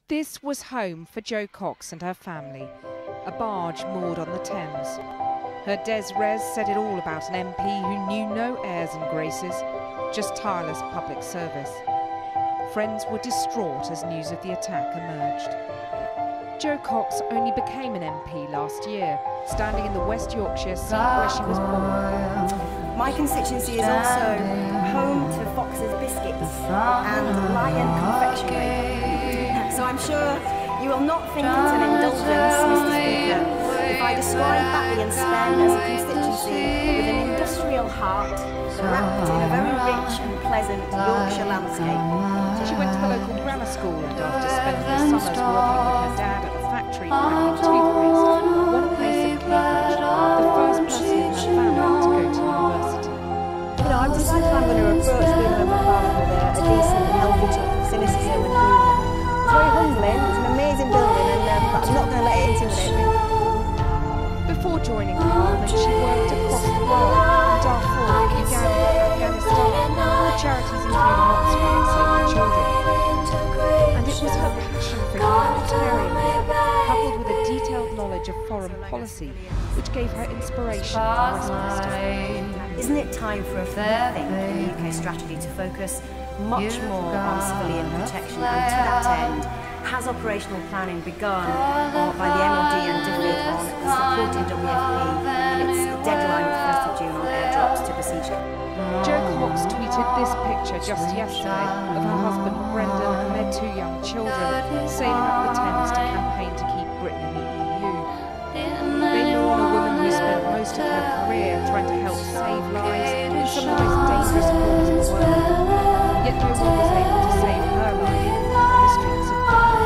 This was home for Jo Cox and her family, a barge moored on the Thames. Her des res said it all about an MP who knew no airs and graces, just tireless public service. Friends were distraught as news of the attack emerged. Jo Cox only became an MP last year, standing in the West Yorkshire seat where she was born. My constituency is also home to Fox's Biscuits and Lion Confectionery. So I'm sure you will not think it's an indulgence, Mr. Speaker, if I describe Batley and Spen as a constituency with an industrial heart wrapped in a very rich and pleasant Yorkshire landscape. She went to the local grammar school and after spending the summers working with her dad at the factory packing toothpaste, won a place at Cambridge, the first person in her family to go to university. You know, I've decided I'm going to approach being a member of Parliament with a decent and healthy chunk of cynicism and humour. It's very humbling, it's an amazing building, but I'm not going to let it intimidate me. Before joining Parliament, she worked across the world, in Darfur, Uganda, Afghanistan, for charities including Oxfam and Save the Children. And it was her passion for humanitarian work, coupled with a detailed knowledge of foreign policy, which gave her inspiration for Westminster. Isn't it time for a rethink in the UK strategy to focus much more on civilian protection, and to that end, has operational planning begun by the MOD and DFID on supporting WFP in its deadline of 1st of June on airdrops to besieged? Jo Cox tweeted this picture just yesterday of her husband Brendan and their two young children sailing up the Thames to campaign to keep Britain in the EU. They mourn a woman who spent most of her career trying to help save lives in some of the most dangerous waters in the world. Yet no one was able to save her life in the streets of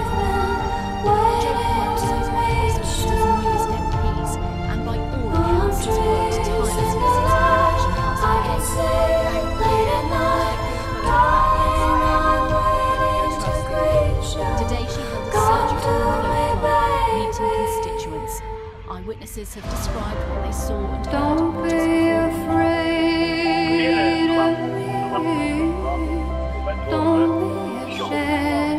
Jo Cox is one of Westminster's newest MPs, and by all accounts has worked tirelessly since her election last year. Today she held a surgical monologue meeting constituents. Eyewitnesses have described what they saw and heard. Don't be afraid of me. Don't be ashamed.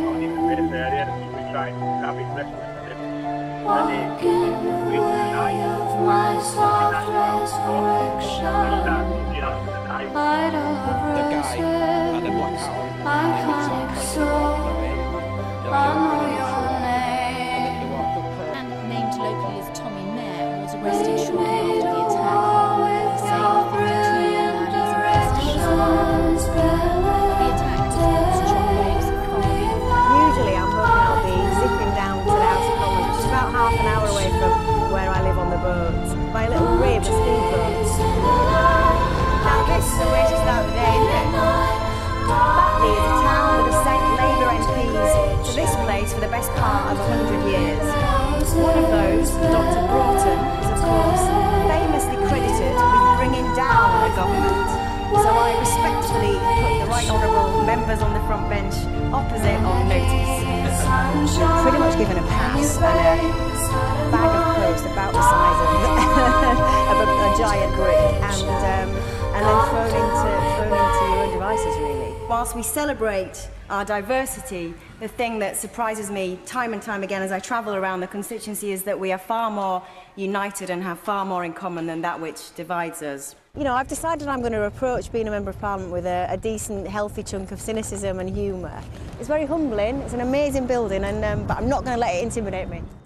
Walking the way of my soft resurrection. Light of roses, iconic soul. I know your name. And named locally as Tommy Mayer, was arrested shortly after the attack. The sale of 52 young ladies in custody. The attack has caused shockwaves in Cardiff. Usually I'm hoping I'll be zipping down to the House of Commons, which is about half an hour away from where I live on the boat, by a little rib, a speedboat. Now this is the way to start the day, isn't it? Batley is a town that has sent Labour MPs to this place for the best part of 100 years. One of those, Dr. Broughton, is of course famously credited with bringing down the government. So I respectfully put the right honourable members on the front bench opposite on notice. Pretty much given a pass and a bag of clothes about the size of a giant brick, and then thrown into your own devices, really. Whilst we celebrate our diversity, the thing that surprises me time and time again as I travel around the constituency is that we are far more united and have far more in common than that which divides us. You know, I've decided I'm going to approach being a Member of Parliament with a decent, healthy chunk of cynicism and humour. It's very humbling, it's an amazing building, but I'm not going to let it intimidate me.